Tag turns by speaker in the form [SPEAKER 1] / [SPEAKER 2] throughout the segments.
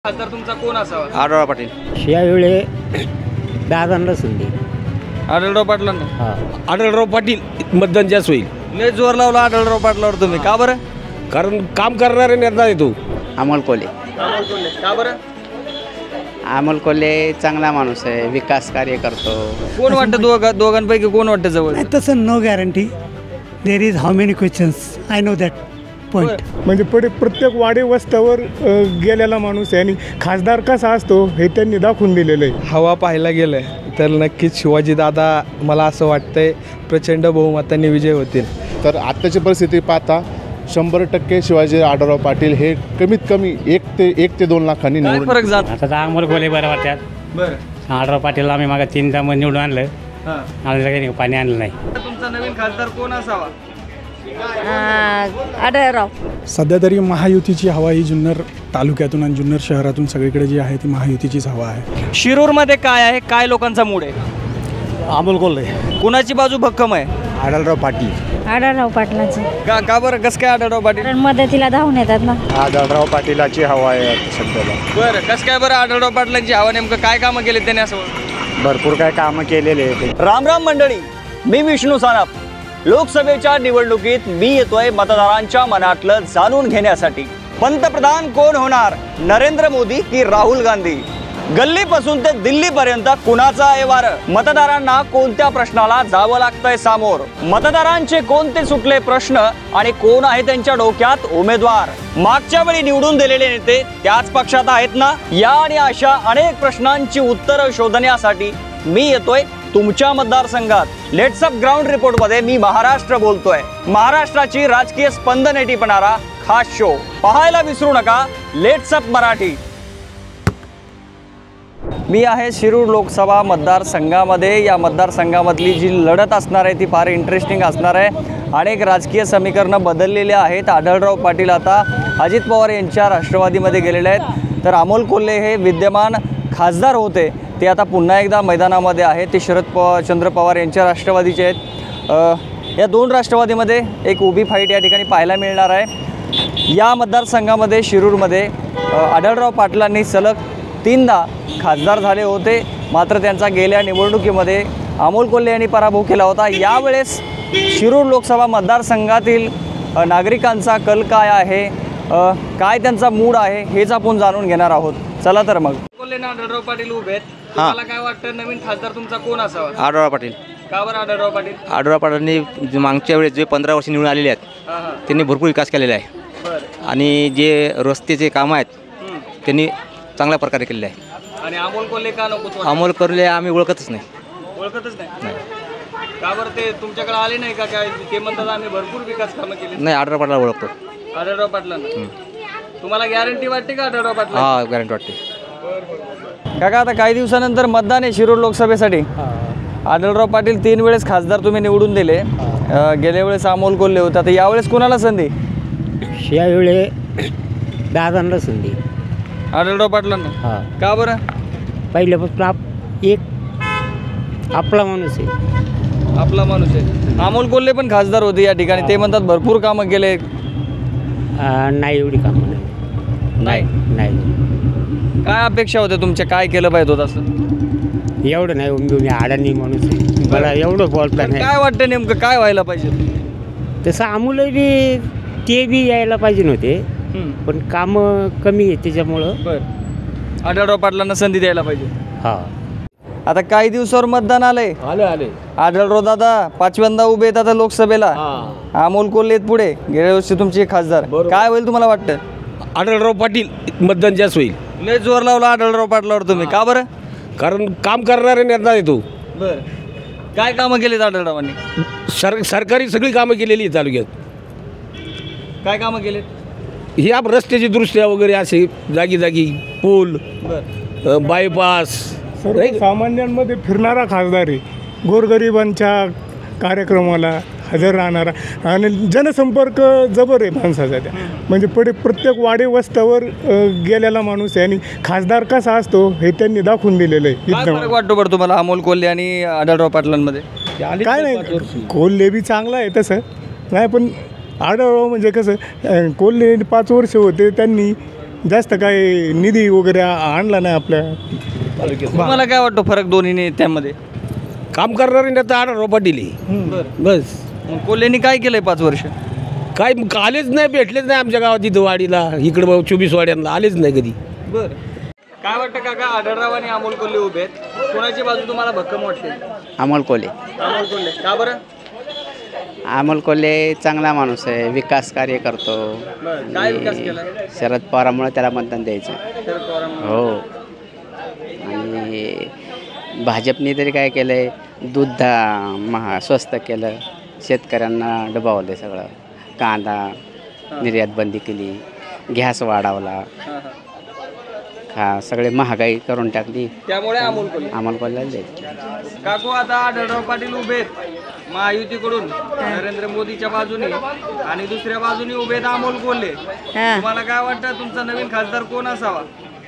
[SPEAKER 1] खासदार तुमचा कोण असावा?
[SPEAKER 2] आढळराव पाटील
[SPEAKER 3] यावेळे दादांना संधी.
[SPEAKER 1] आढळराव पाटलांना.
[SPEAKER 2] आढळराव पाटील मतदान जास्त होईल.
[SPEAKER 1] लय जोर लावला आढळराव पाटलावर तुम्ही, का बरं?
[SPEAKER 2] कारण काम करणारे नेता आहे तो.
[SPEAKER 3] अमोल कोल्हे.
[SPEAKER 1] का बरं?
[SPEAKER 3] अमोल कोल्हे चांगला माणूस आहे, विकास कार्य करतो.
[SPEAKER 1] कोण वाटतं दोघांपैकी कोण वाटतं जवळ?
[SPEAKER 4] तसं no guarantee. There is how many questions, I know that point.
[SPEAKER 5] म्हणजे प्रत्येक वाडे वस्त्यावर गेलेला माणूस आहे आणि खासदार कसा असतो हे त्यांनी दाखवून दिलेलं आहे.
[SPEAKER 6] हवा पाहायला गेलं तर नक्कीच शिवाजीदादा मला असं वाटतंय प्रचंड बहुमताने विजय होतील.
[SPEAKER 7] तर आत्ताची परिस्थिती पाहता 100% शिवाजी आढळराव पाटील हे कमीत कमी 1 ते 2 लाखांनी
[SPEAKER 1] काय
[SPEAKER 7] निवडून.
[SPEAKER 1] फरक जात?
[SPEAKER 3] आता तर अमोल कोल्हे बरं वाटतात.
[SPEAKER 1] बरं.
[SPEAKER 3] आढळराव पाटील आम्ही मागा 3दा निवडून आणलं,
[SPEAKER 1] हां.
[SPEAKER 3] आम्हाला काही पाणी आणलं नाही.
[SPEAKER 1] तुमचा नवीन खासदार कोण असावा?
[SPEAKER 8] आढळराव.
[SPEAKER 9] सध्या तरी महायुतीची हवा ही जुन्नर तालुक्यातून आणि जुन्नर शहरातून सगळीकडे जी आहे ती महायुतीचीच हवा आहे.
[SPEAKER 1] शिरूरमध्ये काय आहे, काय लोकांचा मूड आहे?
[SPEAKER 2] अमोल कोल्हे.
[SPEAKER 1] कुणाची बाजू भक्कम आहे?
[SPEAKER 2] आढळराव पाटील.
[SPEAKER 8] आढळराव पाटलाची.
[SPEAKER 1] का बरं? कसं काय आढळराव पाटील?
[SPEAKER 8] कारण मदतीला धावून येतात ना.
[SPEAKER 7] आढळराव पाटीलाची हवा आहे सध्याला.
[SPEAKER 1] बरं, कसं काय बरं आढळराव पाटलांची हवा? नेमकं काय कामं केली त्यांनी असं?
[SPEAKER 7] भरपूर काय कामं केलेले आहेत.
[SPEAKER 1] राम राम मंडळी, मी विष्णू सानप. लोकसभेच्या निवडणुकीत मी येतोय मतदारांच्या मनातलं जाणून घेण्यासाठी. पंतप्रधान कोण होणार, नरेंद्र मोदी की राहुल गांधी? गल्लीपासून ते दिल्लीपर्यंत कुणाचा आहे वारं? मतदारांना कोणत्या प्रश्नाला जावं लागतंय सामोर? मतदारांचे कोणते सुटले प्रश्न आणि कोण आहे त्यांच्या डोक्यात उमेदवार? मागच्या वेळी निवडून दिलेले नेते त्याच पक्षात आहेत ना? या आणि अशा अनेक प्रश्नांची उत्तरं शोधण्यासाठी मी येतोय तुमच्या मतदारसंघात. लेट्स अप ग्राउंड रिपोर्ट मध्ये मी महाराष्ट्र बोलतोय. महाराष्ट्राची राजकीय स्पंदन टिपणारा खास शो पाहायला विसरू नका. Let's up Marathi. मी आहे शिरूर लोकसभा मतदारसंघामध्ये. या मतदारसंघामधली जी लढत असणार आहे ती फार इंटरेस्टिंग असणार आहे. अनेक राजकीय समीकरणं बदललेली आहेत. आढळराव पाटील आता अजित पवार यांच्या राष्ट्रवादीमध्ये गेलेले आहेत, तर अमोल कोल्हे हे विद्यमान खासदार होते, ते आता पुन्हा एकदा मैदानामध्ये आहेत. ते चंद्र पवार यांच्या राष्ट्रवादीचे आहेत. या दोन राष्ट्रवादीमध्ये एक उभी फाईट या ठिकाणी पाहायला मिळणार आहे. या मतदारसंघामध्ये शिरूरमध्ये आढळराव पाटलांनी सलग 3दा खासदार झाले होते, मात्र त्यांचा गेल्या निवडणुकीमध्ये अमोल कोल्हे यांनी पराभव केला होता. यावेळेस शिरूर लोकसभा मतदारसंघातील नागरिकांचा कल काय आहे, काय त्यांचा मूड आहे, हेच आपण जाणून घेणार आहोत. चला तर मग. कोल्हे आढळराव पाटील उभे आहेत. तुम्हाला काय वाटतं नवीन खासदार तुमचा कोण असावा?
[SPEAKER 2] आढळराव पाटील.
[SPEAKER 1] का बरं आढळराव पाटील?
[SPEAKER 2] आढळराव पाटलांनी मागच्या वेळेस जे 15 वर्ष निवडून आलेले आहेत त्यांनी भरपूर विकास केलेला आहे.
[SPEAKER 1] बरं.
[SPEAKER 2] आणि जे रस्त्याचे कामं आहेत त्यांनी चांगल्या प्रकारे केलेले आहे.
[SPEAKER 1] आणि अमोल कोल्हे का नको?
[SPEAKER 2] अमोल कोल्हे आम्ही ओळखतच नाही.
[SPEAKER 1] ओळखतच नाही? का बरं? ते तुमच्याकडे आले नाही का? काय ते म्हणतात आम्ही भरपूर विकास कामं केली.
[SPEAKER 2] नाही, आढळराव पाटला ओळखतो.
[SPEAKER 1] आढळराव पाटलांना तुम्हाला गॅरंटी वाटते का आढळराव पाटला?
[SPEAKER 2] हा, गॅरंटी वाटते.
[SPEAKER 1] काका, आता काही दिवसानंतर मतदान आहे शिरूर लोकसभेसाठी. आढळराव पाटील 3 वेळेस खासदार तुम्ही निवडून दिले. गेल्या वेळेस अमोल कोल्हे होते, आता यावेळेस कोणाला संधी?
[SPEAKER 3] यावेळे दादांना संधी.
[SPEAKER 1] आढळराव पाटलांना. का बरं?
[SPEAKER 3] पहिल्यापासून एक आपला माणूस आहे.
[SPEAKER 1] आपला माणूस आहे. अमोल कोल्हे पण खासदार होते या ठिकाणी, ते म्हणतात भरपूर कामं केले.
[SPEAKER 3] नाही, एवढी कामं नाही.
[SPEAKER 1] काय अपेक्षा होत्या तुमच्या, काय केलं पाहिजे होतं असं?
[SPEAKER 3] एवढं नाही, मी अडाणी माणूस आहे, मला एवढं बोलता नाही.
[SPEAKER 1] काय वाटतं नेमकं काय व्हायला पाहिजे?
[SPEAKER 3] तसं अमोल बी ते बी यायला पाहिजे नव्हते, पण कामं कमी आहे त्याच्यामुळं.
[SPEAKER 1] बरं. आढळराव पाटलांना संधी द्यायला पाहिजे.
[SPEAKER 3] हा.
[SPEAKER 1] आता काही दिवसावर मतदान आले. आढळराव दादा 5व्यांदा उभे आहेत आता लोकसभेला. अमोल कोल्हे आहेत पुढे, गेल्या वर्षी तुमचे खासदार. काय होईल तुम्हाला वाटतं?
[SPEAKER 2] आढळराव पाटील मतदान जास्त होईल.
[SPEAKER 1] लय जोर लावला आढळराव पाटलावर तुम्ही, का बरं?
[SPEAKER 2] कारण काम करणारे नेता आहे तो.
[SPEAKER 1] बरं. काय कामं केलीत आढळरावांनी?
[SPEAKER 2] सरकारी सगळी कामं केलेली आहे तालुक्यात.
[SPEAKER 1] काय कामं केलीत?
[SPEAKER 2] ही आप रस्त्याची दृष्ट्या वगैरे असे जागी जागी पूल, बायपास.
[SPEAKER 5] सामान्यांमध्ये फिरणारा खासदार आहे, गोरगरिबांच्या कार्यक्रमाला हजर राहणारा आणि जनसंपर्क जबर आहे माणसाचा. त्या म्हणजे प्रत्येक वाडे वस्त्यावर गेलेला माणूस आहे आणि खासदार कसा असतो हे त्यांनी दाखवून दिलेलं आहे.
[SPEAKER 1] काय फरक वाटतो बरं तुम्हाला अमोल कोल्हे आणि आढळराव पाटलांमध्ये?
[SPEAKER 5] काय नाही, कोल्हे बी चांगला आहे तसं नाही, पण आढळराव म्हणजे कसं, कोल्हे 5 वर्ष होते, त्यांनी जास्त काही निधी वगैरे आणला नाही आपल्या
[SPEAKER 1] तुम्हाला काय वाटतं फरक दोन्ही नेत्यांमध्ये?
[SPEAKER 2] काम करणारे नेता आढळराव पाटील आहे. बस
[SPEAKER 1] मग कोल्हेंनी काय केलंय 5 वर्ष?
[SPEAKER 2] काय आलेच नाही, भेटलेच नाही आमच्या गावात इथं वाडीला, इकडं 24 वाड्यांना आलेच नाही कधी.
[SPEAKER 1] बरं, काय वाटतं काका, आढळराव आणि अमोल कोल्हे उभे आहेत, कोणाची बाजू तुम्हाला भक्कम वाटते?
[SPEAKER 3] अमोल कोल्हे.
[SPEAKER 1] अमोल कोल्हे. का बरं?
[SPEAKER 3] अमोल कोल्हे चांगला माणूस आहे, विकास कार्य करतो.
[SPEAKER 1] बरं, काय विकास केला?
[SPEAKER 3] शरद पवारामुळे त्याला मतदान द्यायचं.
[SPEAKER 1] शरद पवारांमुळे.
[SPEAKER 3] हो. आणि भाजपने तरी काय केलं आहे, दूध स्वस्त केलं, शेतकऱ्यांना डबावलं सगळं, कांदा निर्यात बंदी केली, गॅस वाढवला, सगळे महागाई करून टाकली.
[SPEAKER 1] त्यामुळे अमोल
[SPEAKER 3] कोल्ह्याला द्यायचं.
[SPEAKER 1] काकू, आता आढळराव पाटील उभे आहेत महायुतीकडून नरेंद्र मोदीच्या बाजूने, आणि दुसऱ्या बाजूने उभे आहेत अमोल कोल्हे. तुम्हाला काय वाटतं, तुमचा नवीन खासदार कोण असावा?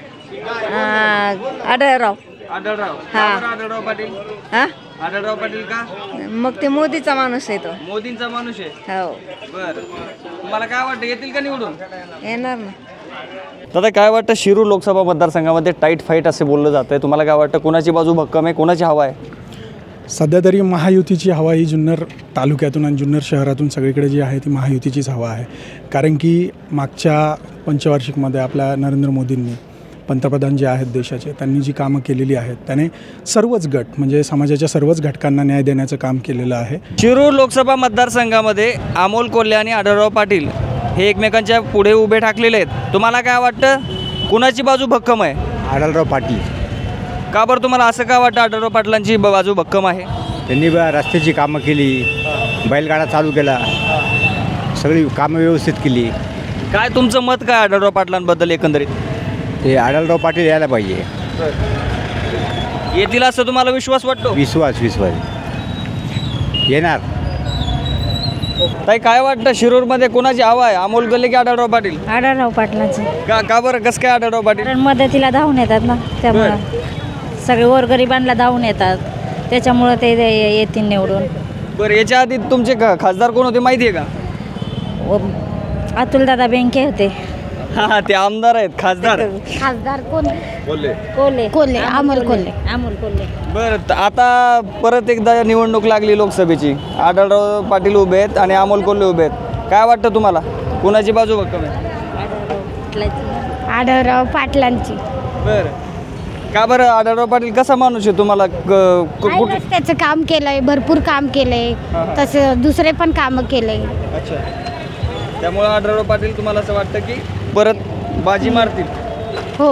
[SPEAKER 8] आढळराव.
[SPEAKER 1] आढळराव. का बरं आढळराव पाटील? आढळराव पाटील का?
[SPEAKER 8] मग ते मोदीचा माणूस आहे तो.
[SPEAKER 1] मोदींचा माणूस आहे.
[SPEAKER 8] हो.
[SPEAKER 1] बर, तुम्हाला काय वाटतं, येतील का निवडून?
[SPEAKER 8] येणार ना.
[SPEAKER 1] दादा, काय वाटतं, शिरूर लोकसभा मतदारसंघामध्ये टाईट फाईट असे बोललं जातं आहे, तुम्हाला काय वाटतं, कोणाची बाजू भक्कम आहे, कोणाची हवा आहे?
[SPEAKER 9] सध्या तरी महायुतीची हवा ही जुन्नर तालुक्यातून आणि जुन्नर शहरातून सगळीकडे जी आहे ती महायुतीचीच हवा आहे. कारण की मागच्या पंचवार्षिकमध्ये आपल्या नरेंद्र मोदींनी, पंतप्रधान जे आहेत देशाचे, त्यांनी जी कामं केलेली आहेत त्याने सर्वच गट म्हणजे समाजाच्या सर्वच घटकांना न्याय देण्याचं काम केलेलं आहे.
[SPEAKER 1] शिरूर लोकसभा मतदारसंघामध्ये अमोल कोल्हे आणि आढळराव पाटील हे एकमेकांच्या पुढे उभे ठाकलेले आहेत. तुम्हाला काय वाटतं, कुणाची बाजू भक्कम आहे?
[SPEAKER 10] आढळराव पाटील.
[SPEAKER 1] का बरं तुम्हाला असं का वाटतं आढळराव पाटलांची बाजू भक्कम आहे?
[SPEAKER 10] त्यांनी रस्त्याची कामं केली, बैलगाडा चालू केला, सगळी कामं व्यवस्थित केली.
[SPEAKER 1] काय तुमचं मत काय आढळराव पाटलांबद्दल एकंदरीत?
[SPEAKER 10] ते आढळराव पाटील यायला पाहिजे.
[SPEAKER 1] येतील असं तुम्हाला विश्वास वाटतो?
[SPEAKER 10] विश्वास येणार.
[SPEAKER 1] ताई, काय वाटतं, शिरूरमध्ये कोणाची हवा आहे, अमोल कोल्हे की आढळराव पाटील?
[SPEAKER 8] आढळराव पाटलाची.
[SPEAKER 1] का बरं, कसं काय आढळराव पाटील?
[SPEAKER 8] कारण मदतीला धावून येतात ना, त्यामुळं सगळे गोरगरिबांना धावून येतात, त्याच्यामुळं ते येतील निवडून.
[SPEAKER 1] बरं, याच्या आधी तुमचे खासदार कोण होते माहिती आहे का?
[SPEAKER 8] अतुलदादा बेंके होते.
[SPEAKER 1] हा, ते आमदार आहेत, खासदार
[SPEAKER 8] कोण? कोल्हे. अमोल कोल्हे.
[SPEAKER 1] बरं, आता परत एकदा निवडणूक लागली लोकसभेची, आढळराव पाटील उभे आहेत आणि अमोल कोल्हे उभे आहेत. काय वाटतं तुम्हाला, कुणाची बाजू भक्कम आहे?
[SPEAKER 8] आढळराव पाटलांची.
[SPEAKER 1] बरं, का बरं? आढळराव पाटील कसा माणूस आहे तुम्हाला?
[SPEAKER 8] त्याचं काम केलंय, भरपूर काम केलंय, तसं दुसरे पण कामं केलंय.
[SPEAKER 1] अच्छा, त्यामुळे आढळराव पाटील तुम्हाला असं वाटतं की परत बाजी मारतील?
[SPEAKER 8] हो.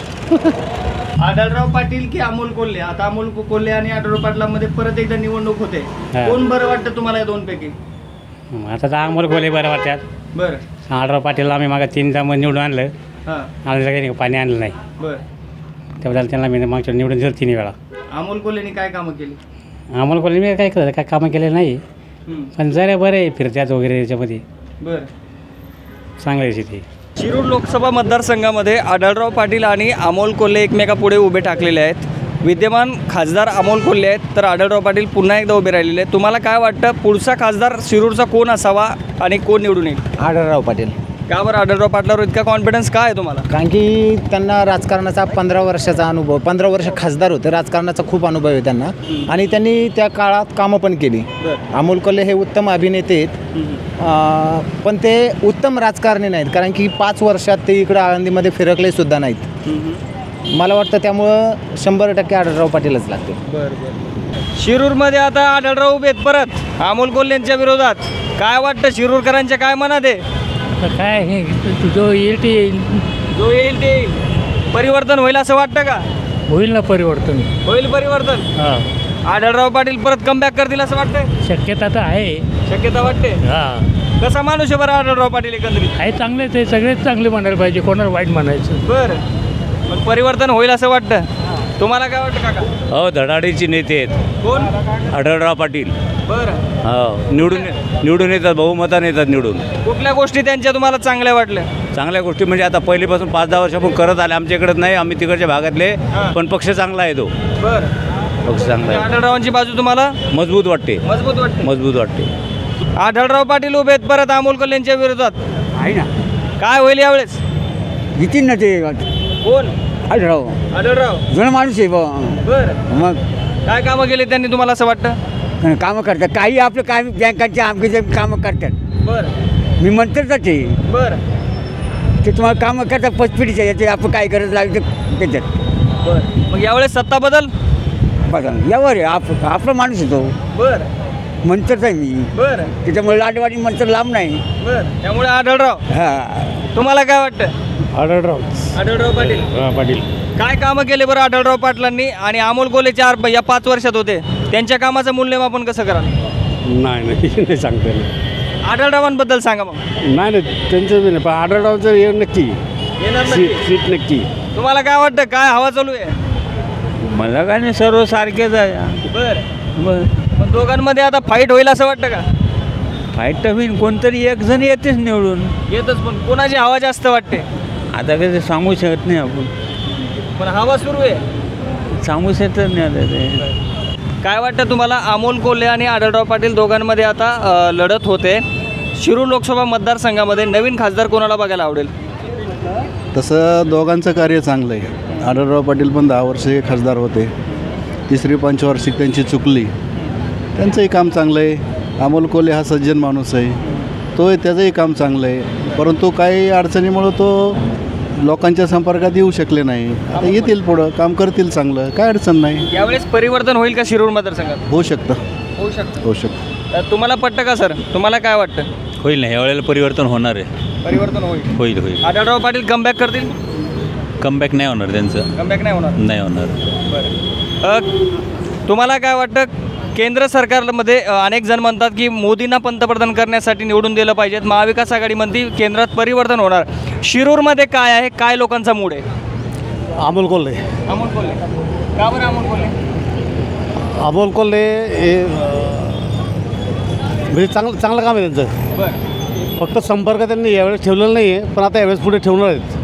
[SPEAKER 1] आढळराव पाटील की अमोल कोल्हे? आता अमोल कोल्हे आणि आढळराव पाटलांमध्ये परत एकदा निवडणूक होते, कोण बरं वाटतं तुम्हाला या दोनपैकी?
[SPEAKER 3] आता तर अमोल कोल्हे बरं वाटतात.
[SPEAKER 1] बरं.
[SPEAKER 3] आढळराव पाटील आम्ही मागं 3दा निवडून आणलं,
[SPEAKER 1] हां.
[SPEAKER 3] आणलं काही नाही, पाणी आणलं नाही.
[SPEAKER 1] बरं.
[SPEAKER 3] त्याबद्दल त्यांना मी मागच्या निवडून दिलं 3 वेळा.
[SPEAKER 1] अमोल कोल्हेनी काय कामं केली?
[SPEAKER 3] अमोल कोल्हे मी काय केलं, काय कामं केले नाही, पण जरा बरं आहे, फिरत्यात वगैरे याच्यामध्ये
[SPEAKER 1] बरं,
[SPEAKER 3] चांगलं आहे तिथे.
[SPEAKER 1] शिरूर लोकसभा मतदारसंघामध्ये आढळराव पाटील आणि अमोल कोल्हे एकमेकापुढे उभे ठाकलेले आहेत. विद्यमान खासदार अमोल कोल्हे आहेत, तर आढळराव पाटील पुन्हा एकदा उभे राहिलेले आहेत. तुम्हाला काय वाटतं, पुढचा खासदार शिरूरचा कोण असावा आणि कोण निवडून येईल?
[SPEAKER 10] आढळराव पाटील.
[SPEAKER 1] का बरं आढळराव पाटलावर इतका कॉन्फिडन्स काय आहे तुम्हाला?
[SPEAKER 10] कारण की त्यांना राजकारणाचा 15 वर्षाचा अनुभव, 15 वर्ष खासदार होते, राजकारणाचा खूप अनुभव आहे त्यांना, आणि त्यांनी त्या काळात कामं पण केली. अमोल कोल्हे हे उत्तम अभिनेते आहेत, पण ते उत्तम राजकारणी नाहीत, कारण की 5 वर्षात ते इकडं आळंदीमध्ये फिरकले सुद्धा नाहीत. मला वाटतं त्यामुळं 100% आढळराव पाटीलच लागते.
[SPEAKER 1] शिरूरमध्ये आता आढळराव उभे आहेत परत अमोल कोल्हेंच्या विरोधात. काय वाटतं, शिरूरकरांच्या काय मनात आहे?
[SPEAKER 3] काय हे जो येईल ते येईल,
[SPEAKER 1] जो येईल ते येईल. परिवर्तन होईल असं वाटतं का?
[SPEAKER 3] होईल ना परिवर्तन,
[SPEAKER 1] होईल परिवर्तन. आढळराव पाटील परत कमबॅक करतील असं वाटतंय?
[SPEAKER 3] शक्यता तर आहे.
[SPEAKER 1] शक्यता वाटते. कसा माणूस आहे बरं आढळराव पाटील एकंदरीत?
[SPEAKER 3] आहे चांगले, ते सगळेच चांगले म्हणायला पाहिजे, कोणाला वाईट म्हणायचं.
[SPEAKER 1] बरं, पण परिवर्तन होईल असं वाटतं. तुम्हाला काय वाटतं काका?
[SPEAKER 11] हो, धडाडीची नेते आहेत.
[SPEAKER 1] कोण?
[SPEAKER 11] आढळराव पाटील.
[SPEAKER 1] बरं.
[SPEAKER 11] हो, निवडून येतात, बहुमताने येतात निवडून.
[SPEAKER 1] कुठल्या गोष्टी त्यांच्या तुम्हाला चांगल्या वाटल्या?
[SPEAKER 11] चांगल्या गोष्टी म्हणजे आता पहिलीपासून 5-10 वर्षापासून करत आले. आमच्या इकडे नाही, आम्ही तिकडच्या भागातले, पण पक्ष चांगला आहे तो.
[SPEAKER 1] बरं,
[SPEAKER 11] पक्ष चांगला आहे.
[SPEAKER 1] आढळरावांची बाजू तुम्हाला
[SPEAKER 11] मजबूत वाटते.
[SPEAKER 1] मजबूत वाटते. आढळराव पाटील उभे आहेत परत अमोल कोल्हेंच्या विरोधात.
[SPEAKER 3] आहे ना.
[SPEAKER 1] काय होईल यावेळेस?
[SPEAKER 12] घेतील ना ते
[SPEAKER 1] कोण?
[SPEAKER 12] आढळराव
[SPEAKER 1] आढळराव.
[SPEAKER 12] जुना माणूस आहे बा.
[SPEAKER 1] बरं.
[SPEAKER 12] मग
[SPEAKER 1] काय कामं केले त्यांनी तुम्हाला असं वाटतं?
[SPEAKER 12] कामं करतात काही आपलं काय बँकांचे आमचे कामं करतात.
[SPEAKER 1] बरं.
[SPEAKER 12] मी म्हणतोच ते
[SPEAKER 1] बरं.
[SPEAKER 12] ते तुम्हाला कामं करतात पचपिढीच्या याचे आपण काय गरज लागते त्याच्यात.
[SPEAKER 1] बरं. मग यावेळेस सत्ता बदल?
[SPEAKER 12] बघा यावर आहे आपला माणूस येतो.
[SPEAKER 1] बरं.
[SPEAKER 12] म्हणतोच आहे मी.
[SPEAKER 1] बरं.
[SPEAKER 12] त्याच्यामुळे लाडवाडी म्हणतो लांब नाही.
[SPEAKER 1] बरं. त्यामुळे आढळराव.
[SPEAKER 12] हां.
[SPEAKER 1] तुम्हाला काय वाटतं?
[SPEAKER 5] आढळराव
[SPEAKER 1] आढळराव पाटील.
[SPEAKER 5] पाटील
[SPEAKER 1] काय कामं केले बरं आढळराव पाटलांनी? आणि अमोल कोल्हे या 5 वर्षात होते, त्यांच्या कामाचं मूल्यमापन कसं कराल?
[SPEAKER 2] नाही सांगता येईल.
[SPEAKER 1] आढळरावांबद्दल सांगा मग.
[SPEAKER 2] नाही त्यांचं नाही, पण आढळरावचं हे नक्की
[SPEAKER 1] येणार नक्की.
[SPEAKER 2] सीट नक्की.
[SPEAKER 1] तुम्हाला काय वाटतं, काय हवा चालू आहे?
[SPEAKER 11] मला काय नाही, सर्व सारखेच आहे.
[SPEAKER 1] बरं. पण दोघांमध्ये आता फाईट होईल असं वाटतं का?
[SPEAKER 11] फाईट तर होईल, कोणतरी एक जण येतेच निवडून.
[SPEAKER 1] येतच, पण कोणाची हवा जास्त वाटते?
[SPEAKER 11] आता काही सांगू शकत नाही आपण,
[SPEAKER 1] पण हवा सुरू आहे.
[SPEAKER 11] सांगू शकत नाही आता ते.
[SPEAKER 1] काय वाटतं तुम्हाला, अमोल कोल्हे आणि आढळराव पाटील दोघांमध्ये आता लढत होते. शिरूर लोकसभा मतदारसंघामध्ये नवीन खासदार कोणाला बघायला आवडेल?
[SPEAKER 13] तसं दोघांचं कार्य चांगलं आहे. आढळराव पाटील पण 10 वर्षे खासदार होते, तिसरी पंचवार्षिक त्यांची चुकली, त्यांचंही काम चांगलं आहे. अमोल कोल्हे हा सज्जन माणूस आहे, त्याचंही काम चांगलं आहे, परंतु काही अडचणीमुळं तो लोकांच्या संपर्कात येऊ शकले नाही. आता येतील, पुढं काम करतील चांगलं, काय अडचण नाही.
[SPEAKER 1] यावेळेस परिवर्तन होईल का शिरूर मतदारसंघात?
[SPEAKER 13] होऊ शकतं.
[SPEAKER 1] होऊ शकतं. तुम्हाला पटतं का सर? तुम्हाला काय वाटतं?
[SPEAKER 11] होईल ना, यावेळेला परिवर्तन होणार आहे.
[SPEAKER 1] परिवर्तन होईल. आढळराव पाटील कमबॅक करतील?
[SPEAKER 11] कमबॅक नाही होणार त्यांचं.
[SPEAKER 1] कमबॅक नाही होणार.
[SPEAKER 11] नाही होणार.
[SPEAKER 1] बरं. तुम्हाला काय वाटतं, केंद्र सरकारमध्ये अनेक जण म्हणतात की मोदींना पंतप्रधान करण्यासाठी निवडून दिलं पाहिजेत, महाविकास आघाडी म्हणते केंद्रात परिवर्तन होणार. शिरूरमध्ये काय आहे, काय लोकांचा मूड आहे?
[SPEAKER 14] अमोल कोल्हे.
[SPEAKER 1] अमोल कोल्हे. का बरं अमोल कोल्हे?
[SPEAKER 14] अमोल कोल्हे हे म्हणजे चांगलं काम आहे त्यांचं.
[SPEAKER 1] बरं.
[SPEAKER 14] फक्त संपर्क त्यांनी यावेळेस ठेवलेला नाही आहे, पण आता यावेळेस पुढे ठेवणार आहेत.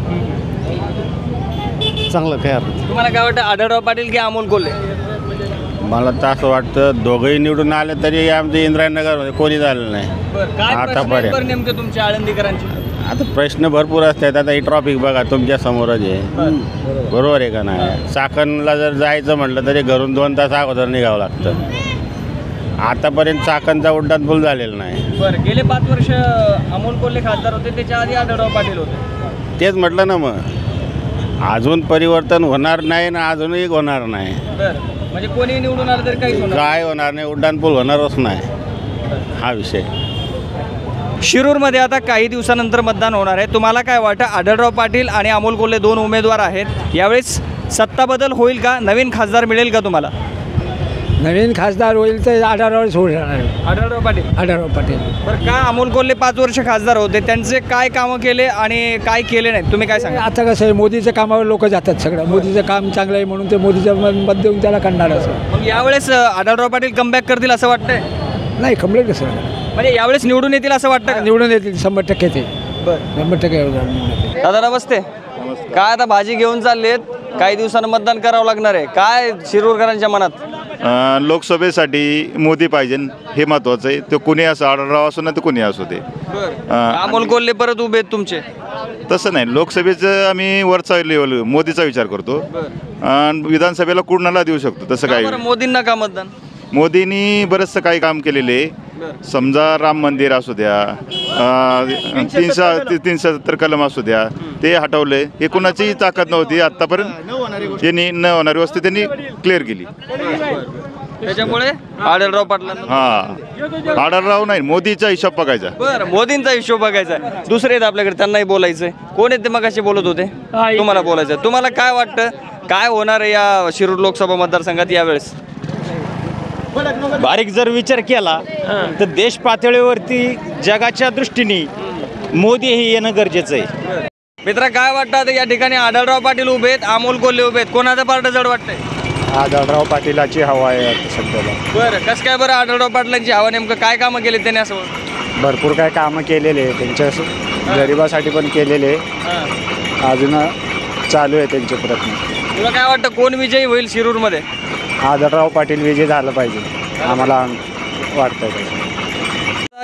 [SPEAKER 14] चांगलं काय अर्थ.
[SPEAKER 1] तुम्हाला काय वाटतं, आढळराव पाटील की अमोल कोल्हे?
[SPEAKER 15] मला तर असं वाटतं दोघंही निवडून आले तरी आमचे इंद्रायनगरमध्ये कोणी झालं नाही.
[SPEAKER 1] काय
[SPEAKER 15] आता
[SPEAKER 1] प्रश्न आहेत बरं नेमके तुमच्या आळंदीकरांची?
[SPEAKER 15] आता प्रश्न भरपूर असतात. आता ही ट्रॉफिक बघा तुमच्या समोरच आहे, बरोबर आहे का नाही? चाकणला जर जायचं म्हटलं तरी घरून 2 तास अगोदर निघावं लागतं. आतापर्यंत चाकणचा उड्डाणपूल झालेला नाही.
[SPEAKER 1] बरं. गेले 5 वर्ष अमोल कोल्हे खासदार होते, त्याच्या आधी आढळराव पाटील होते.
[SPEAKER 15] तेच म्हटलं ना, मग अजून परिवर्तन होणार नाही ना, अजूनही होणार नाही.
[SPEAKER 1] बरं. म्हणजे कोणी निवडून आलं तरी काही होणार
[SPEAKER 15] काय होणार नाही, उड्डाणपूल होणारच नाही, हा विषय.
[SPEAKER 1] शिरूरमध्ये आता काही दिवसानंतर मतदान होणार आहे. तुम्हाला काय वाटतं, आढळराव पाटील आणि अमोल कोल्हे 2 उमेदवार आहेत, यावेळेस सत्ता बदल होईल का? नवीन खासदार मिळेल का तुम्हाला?
[SPEAKER 12] नवीन खासदार होईल तर आढळराव सोडणार.
[SPEAKER 1] आढळराव पाटील.
[SPEAKER 12] आढळराव पाटील.
[SPEAKER 1] बरं. का अमोल कोल्हे 5 वर्ष खासदार होते, त्यांचे काय कामं केले आणि काय केले नाहीत, तुम्ही काय सांगा?
[SPEAKER 12] आता कसं आहे, मोदीच्या कामावर लोक जातात सगळं. मोदीचं काम चांगलं आहे म्हणून ते मोदीच्या मत देऊन त्याला काढणार. असं
[SPEAKER 1] मग यावेळेस आढळराव पाटील कमबॅक करतील असं वाटतंय?
[SPEAKER 12] नाही, कम्प्लीट कसं
[SPEAKER 1] म्हणजे यावेळेस निवडून येतील असं वाटतं का?
[SPEAKER 12] निवडून येतील 100% ते.
[SPEAKER 1] बरं.
[SPEAKER 12] 100%
[SPEAKER 1] दादा नमस्ते. काय आता भाजी घेऊन चाललेत, काही दिवसानं मतदान करावं लागणार आहे, काय शिरूरकरांच्या मनात?
[SPEAKER 16] लोकसभेसाठी मोदी पाहिजे हे महत्त्वाचं आहे. तो कुणी असो, आढळराव असो नाही तर कुणी असो ते.
[SPEAKER 1] अमोल कोल्हे परत उभे आहेत तुमचे?
[SPEAKER 16] तसं नाही, लोकसभेचं आम्ही वरचा लेवल मोदीचा विचार करतो, आणि विधानसभेला कुणाला देऊ शकतो तसं काही.
[SPEAKER 1] मोदींना का मतदान?
[SPEAKER 16] मोदींनी बरंचसं काही काम केलेले आहे. समजा राम मंदिर असू द्या, 370 कलम असू द्या, ते हटवले. हे कुणाचीही ताकद नव्हती आत्तापर्यंत, त्यांनी न होणारी वस्तू त्यांनी क्लिअर केली.
[SPEAKER 1] त्याच्यामुळे आढळराव पाटलांना.
[SPEAKER 16] हां, आढळराव नाही, मोदीचा हिशोब बघायचा.
[SPEAKER 1] बरं. मोदींचा हिशोब बघायचा. दुसरे आहेत आपल्याकडे, त्यांनाही बोलायचंय. कोण आहेत ते मगाशी बोलत होते, तुम्हाला बोलायचं. तुम्हाला काय वाटतं, काय होणार आहे या शिरूर लोकसभा मतदारसंघात यावेळेस?
[SPEAKER 17] बारीक जर विचार केला तर देश पातळीवरती जगाच्या दृष्टीने मोदी हे येणं गरजेचं आहे.
[SPEAKER 1] मित्रा, काय वाटतं या ठिकाणी आढळराव पाटील उभे आहेत, अमोल कोल्हे उभे आहेत, कोणाचं पार्ट जड वाटतंय?
[SPEAKER 18] आढळराव पाटीलाची हवा आहे आता सध्याला.
[SPEAKER 1] बरं. कसं काय बरं आढळराव पाटलांची हवा? नेमकं काय कामं केले त्यांनी असं?
[SPEAKER 18] भरपूर काय कामं केलेले आहे, त्यांच्या गरिबासाठी पण केलेले, अजून चालू आहे त्यांचे प्रयत्न.
[SPEAKER 1] तुला काय वाटतं, कोण विजयी होईल शिरूरमध्ये?
[SPEAKER 18] आढळराव पाटील विजय झालं पाहिजे आम्हाला वाटतं.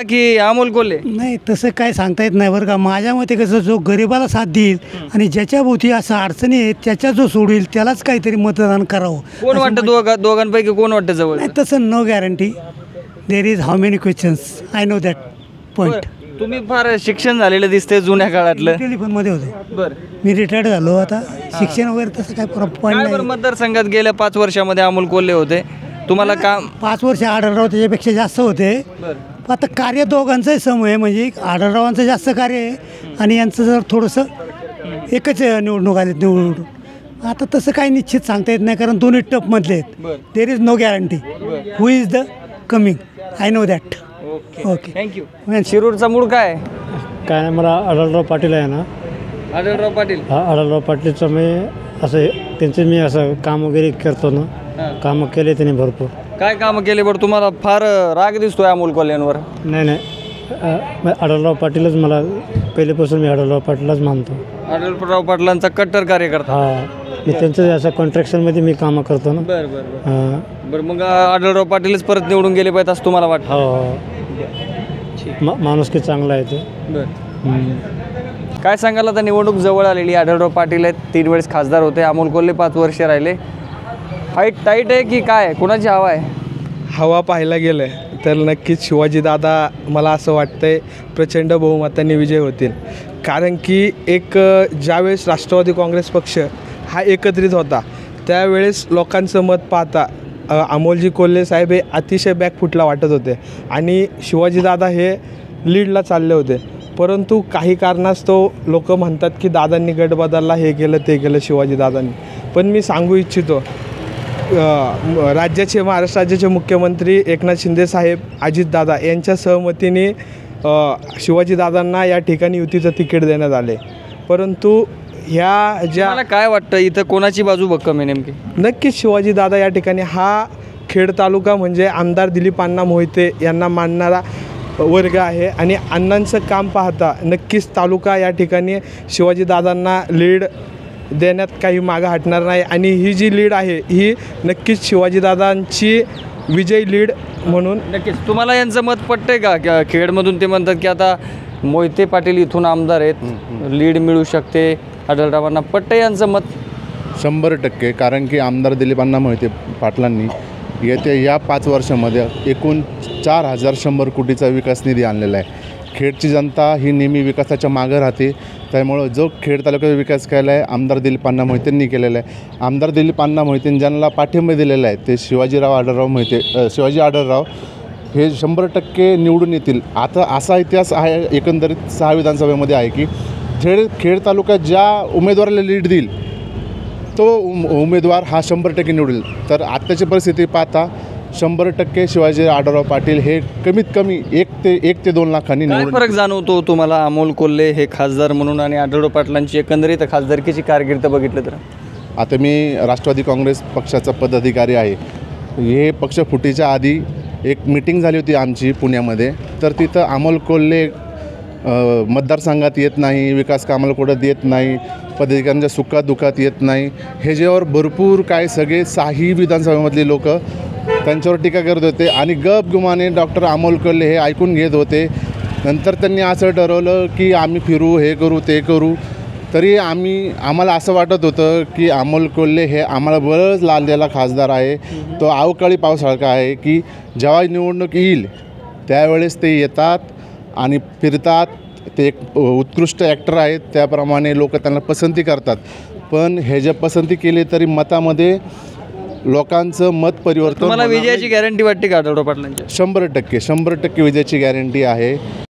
[SPEAKER 1] की अमोल कोल्हे?
[SPEAKER 4] नाही, तसं काय सांगता येत नाही बरं का. माझ्या मते कसं, जो गरिबाला साथ देईल आणि ज्याच्या भोवती असं अडचणी आहेत त्याच्या जो सोडील त्यालाच काहीतरी मतदान करावं.
[SPEAKER 1] कोण वाटतं दोघांपैकी कोण वाटतं जवळ?
[SPEAKER 4] नाही, तसं no guarantee. There is how many questions, I know that point.
[SPEAKER 1] तुम्ही फार शिक्षण झालेलं दिसते जुन्या काळातलं.
[SPEAKER 4] टेलिफोनमध्ये होतो.
[SPEAKER 1] बरं,
[SPEAKER 4] मी रिटायर्ड झालो आता. शिक्षण वगैरे तसं काय पॉईंट
[SPEAKER 1] काय
[SPEAKER 4] नाही.
[SPEAKER 1] बरं मतदारसंघात गेल्या 5 वर्षामध्ये अमोल कोल्हे होते, तुम्हाला काम
[SPEAKER 4] 5 वर्ष आढळराव त्याच्यापेक्षा जास्त होते. आता कार्य दोघांचंही सम आहे, म्हणजे आढळरावांचं जास्त कार्य आहे आणि यांचं जर थोडंसं एकच निवडणूक आली निवडून. आता तसं काही निश्चित सांगता येत नाही, कारण दोन्ही टपमधले आहेत. There is no guarantee who is the coming, I know that. Okay,
[SPEAKER 1] thank you. शिरूरचा मूड काय?
[SPEAKER 19] काय नाही, मला आढळराव पाटील आहे ना.
[SPEAKER 1] आढळराव पाटील?
[SPEAKER 19] हा, आढळराव पाटीलचं मी असं त्यांचे मी असं काम वगैरे करतो ना. कामं केले त्यांनी भरपूर.
[SPEAKER 1] काय कामं केले बरं? तुम्हाला फार राग दिसतोय अमोल कोल्हेंवर.
[SPEAKER 19] नाही आढळराव पाटीलच मला पहिलेपासून मी आढळराव पाटीलच मानतो.
[SPEAKER 1] आढळराव पाटलांचा कट्टर कार्यकर्ता.
[SPEAKER 19] हां, मी त्यांचं असं कॉन्ट्रॅक्शनमध्ये मी कामं करतो ना.
[SPEAKER 1] बरं बरं बरं. बरं, मग आढळराव पाटीलच परत निवडून गेले पाहिजे असं तुम्हाला वाटतं?
[SPEAKER 19] हो, माणूस की चांगला आहे ते.
[SPEAKER 1] बरं, काय सांगाल आता? निवडणूक जवळ आलेली. आढळराव पाटील आहेत, 3 वेळेस खासदार होते. अमोल कोल्हे 5 वर्ष राहिले. फाईट टाईट आहे की काय? कोणाची हवा आहे?
[SPEAKER 6] हवा पाहायला गेलं तर नक्कीच शिवाजीदादा, मला असं वाटतंय प्रचंड बहुमताने विजय होतील. कारण की एक ज्यावेळेस राष्ट्रवादी काँग्रेस पक्ष हा एकत्रित होता त्यावेळेस लोकांचं मत पाहता अमोलजी कोल्हे साहेब हे अतिशय बॅकफुटला वाटत होते आणि शिवाजीदादा हे लीडला चालले होते. परंतु काही कारणास्तव लोक म्हणतात की दादांनी गट बदलला, हे केलं ते केलं शिवाजीदादांनी. पण मी सांगू इच्छितो, महाराष्ट्र राज्याचे मुख्यमंत्री एकनाथ शिंदे साहेब, अजितदादा यांच्या सहमतीने शिवाजीदादांना या ठिकाणी युतीचं तिकीट देण्यात आले. परंतु ह्या ज्या
[SPEAKER 1] मला काय वाटतं इथं कोणाची बाजू भक्कम आहे नेमकी?
[SPEAKER 6] नक्कीच शिवाजीदादा या ठिकाणी. हा खेड तालुका म्हणजे आमदार दिलीप अण्णा मोहिते यांना मानणारा वर्ग आहे आणि अण्णांचं काम पाहता नक्कीच तालुका या ठिकाणी शिवाजीदादांना लीड देण्यात काही मागं हटणार नाही. आणि ही जी लीड आहे ही नक्कीच शिवाजीदादांची विजय लीड म्हणून.
[SPEAKER 1] नक्कीच. तुम्हाला यांचं मत पटतंय का? खेडमधून ते म्हणतात की आता मोहिते पाटील इथून आमदार आहेत, लीड मिळू शकते आढळरावांना. पटतंय यांचं मत?
[SPEAKER 7] 100%. कारण की आमदार दिलीप अण्णा मोहिते पाटलांनी येत्या या 5 वर्षामध्ये एकूण 4100 कोटीचा विकास निधी आणलेला आहे. खेडची जनता ही नेहमी विकासाच्या मागं राहते. त्यामुळं जो खेड तालुक्याचा विकास केला आहे आमदार दिलीप अण्णा मोहितेंनी केलेला आहे. आमदार दिलीप अण्णा मोहिते ज्यांना पाठिंबा दिलेला आहे ते शिवाजी आढळराव हे 100% निवडून येतील. आता असा इतिहास आहे एकंदरीत 6 विधानसभेमध्ये आहे की खेड तालुक्यात ज्या उमेदवाराला लीड देईल तो उमेदवार हा 100% निवडेल. तर आत्ताची परिस्थिती पाहता 100% शिवाजी आढळराव पाटील हे कमीत कमी 1 ते 2 लाखांनी
[SPEAKER 1] काय फरक जाणवतो तुम्हाला अमोल कोल्हे हे खासदार म्हणून आणि आढळराव पाटलांची एकंदरीत खासदारकीची कारकीर्द बघितलं तर?
[SPEAKER 7] आता मी राष्ट्रवादी काँग्रेस पक्षाचा पदाधिकारी आहे. हे पक्ष फुटीच्या आधी एक मीटिंग झाली होती आमची पुण्यामध्ये. तर तिथं अमोल कोल्हे मतदारसंघात येत नाही, विकास कामाला कुठं देत नाही, पदाधिकाऱ्यांच्या सुखात दुःखात येत नाही, ह्याच्यावर भरपूर काय सगळे 6 विधानसभेमधले लोक त्यांच्यावर टीका करत होते आणि गपगुमाने डॉक्टर अमोल कोल्हे हे ऐकून घेत होते. नंतर त्यांनी असं ठरवलं की आम्ही फिरू, हे करू ते करू. तरी आम्हाला असं वाटत होतं की अमोल कोल्हे हे आम्हाला बरंच लादलेला खासदार आहे. तो अवकाळी पावसाळा आहे की जेव्हा निवडणूक येईल त्यावेळेस ते येतात आणि फिरतात. ते एक उत्कृष्ट ॲक्टर आहेत, त्याप्रमाणे लोक त्यांना पसंती करतात. पण हे जे पसंती केली तरी मतामध्ये लोकांचं मत परिवर्तन.
[SPEAKER 1] तुम्हाला विजयाची गॅरंटी वाटते का आढळराव पाटलांची?
[SPEAKER 7] 100% विजयाची गॅरंटी आहे.